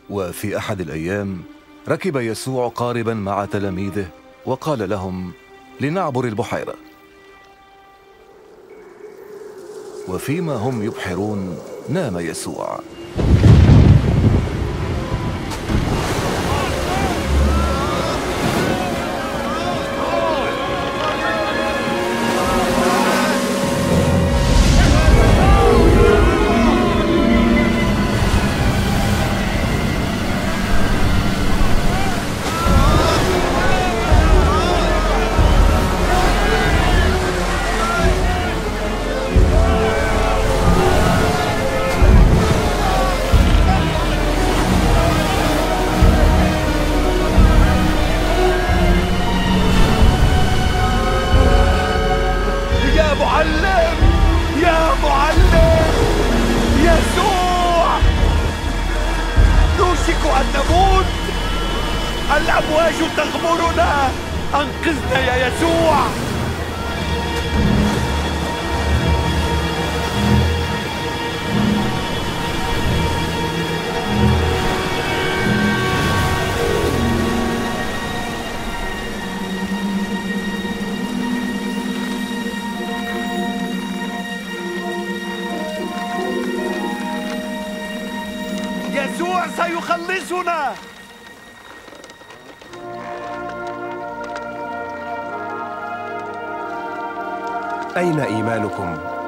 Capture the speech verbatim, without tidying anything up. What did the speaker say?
وفي أحد الأيام ركب يسوع قاربا مع تلاميذه وقال لهم: لنعبر البحيرة. وفيما هم يبحرون نام يسوع. يا معلم يسوع، نوشك أن نموت، الأمواج تغمرنا، أنقذنا يا يسوع. يسوع سيخلصنا. أين إيمانكم؟